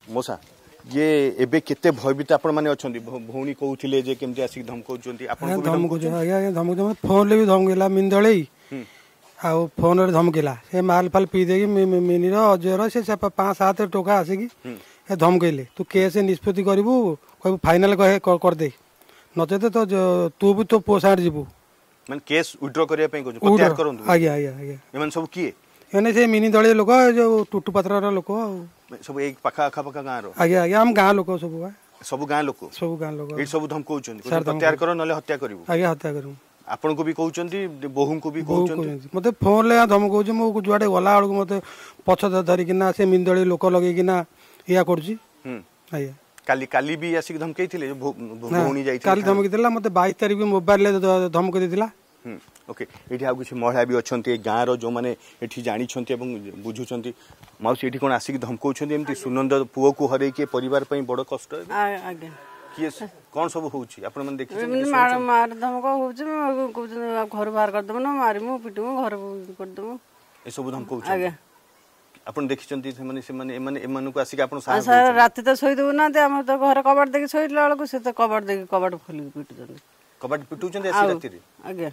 मोसा ये एबे केते भयभीत आपण माने अछंती भौणी कहउथिले जे केमति आसी धमकउचंती आपण को धमकउ आज्ञा धमक फोन ले भी धमकेला मिंदळई आ फोन रे धमकेला से माल फाल पी देगी मिनी रो अजय से 5-7 टका आसिकी ए धमकेले तू केस निष्पत्ति करबू कहबू फाइनल कहे कर दे नचेते तो तू भी तो पोसाड जीबू मन केस विड्रॉ करिया पई कहू प्रत्याहार करंतु आज्ञा आज्ञा आज्ञा एमन सब किए एने से मिनी दळे लोक जो टुटु पत्रर लोक सब एक पाखा आखा पाखा गाँ रो आज्ञा आज्ञा हम गाँ लोक सब गाँ लोक ए सब धमकउचंती प्रत्याहार करो नले हत्या करिवु आज्ञा हत्या करू आपण को भी कहउचंती बोहू को भी कहउचंती मते फोन ले धमकउछ मो जुआडे गला बळक मते पछ धरि किना से मिंदळी लोक लगे किना या करछि आज्ञा काली भी आसिक धमकई थिले भौणी जाई काली धमकी दिला मते 22 तारिख मोबाइल ले धमक देतिला ओके एठी आ कुछ महिला भी अछंती गाँ रो जो माने एठी जानी छंती एवं बुझुछंती माउसी एठी कोन आसिक धमकउछंती एमती सुनंद पुओ को हरै के परिवार पई बड़ कष्ट आज्ञा किए कोन सब होउची आपण मन देखि मार धमक होउची घर बाहर कर दम ना मारिमु पिटमु घर कर दम ए सब धमकउछ आज्ञा आपण देखिछंती से माने एमन को आसिक आपण सर रात तो सोई दउ ना हम तो घर कबाट देखि सोइला बेलको से तो कबाट देखि कबाट खोली पिटुछंती कबाट पिटुछंती आसी राती रे आज्ञा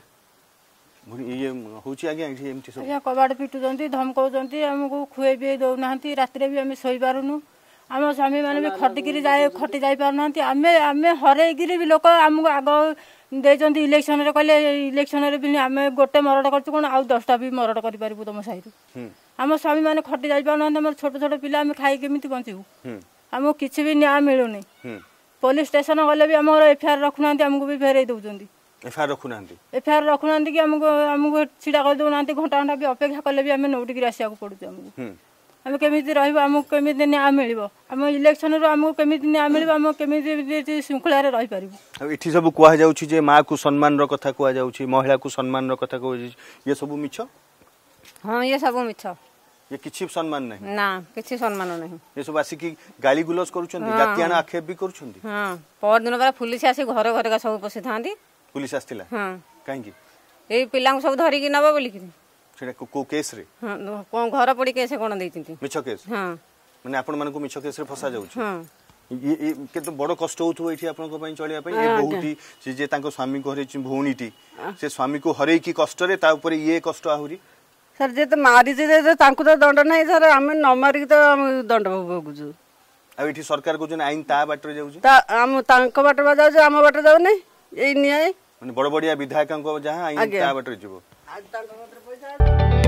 ये होची आज्ञा एमती सब आज्ञा कबाट पिटुछंती धमकउछंती हमको खुए भी दउ नाहंती रात रे भी हम सोई पारुनु आम स्वामी माने भी खटिकी जाए खटी जाई पारना आमे हरैगिरी भी लोक आमको आग देचंती इलेक्शन रे कहले इलेक्शन रे भी आमे गोटे मरड करछु कोन आ 10टा भी मरड करि पारिबु तुम साइरु आम स्वामी माने खटी जाई पारना हमर छोट छोट पिला आमे खाई केमिति बंचिबु हमको किछि भी न्याय मिलुनी पुलिस स्टेशन गले भी हमर एफआईआर रखुनांती हमको भी फेरै दउचंती एफआईआर रखुनांती कि हमको छिडा कर दउनांती घंटा घंटा भी अपेक्षा कले भी आमे नोटिक रासिया को पडुछ हमको आम केमिति रहबो आमको केमिति न्याय मिलिबो आम इलेक्शन रो आमको केमिति न्याय मिलिबो आम केमिति शृंखला रे रहि परिबो एठी सब कुआ जाउछि जे मां को सम्मान रो कथा कुआ जाउछि महिला को सम्मान रो कथा कुआ जाउछि ये सब मिछ हां ये सब मिछ ये किछि सम्मान नहीं ना किछि सम्मान नहीं ये सब आसी की गाली गुलस करूछंती जातियाना आक्षेप भी करूछंती हां पर दिन बेला पुलिस आसी घर घर का सब पसी थांती पुलिस आस्तिला हां काहे की ए पिलांग सब धरि कि नबो बोली कि सेटा को केस रे हां कोन घर पड़ी केस कोन दैतिंती मिछ केस हां माने आपण मन को मिछ केस रे फसा जाउछ हां ये केतो बड़ कष्ट होथु एठी आपण को पई चलिया पई ये बहुती से जे तांको स्वामी को हरै भौणीटी से स्वामी को हरै की कष्ट रे ता ऊपर ये कष्ट आहुरी सर जे तो मारी जे तांको तो दंड नै सर हम न मारी तो दंड भोगुजु आ एठी सरकार को जन आइन ता बाट रे जाउछ ता हम तांको बाट बा जाउ हम बाट जाउ नै एई न्याय माने बड़ बड़िया विधायक को जहां आइन ता बाट रे जिवो आज तांको बाट पैसा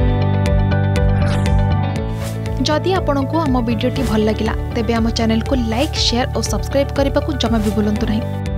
जदि आपंक आम भिडी भल लगा तेब आम चैनल को लाइक शेयर और सब्सक्राइब करने को जमा भी भूलु नहीं।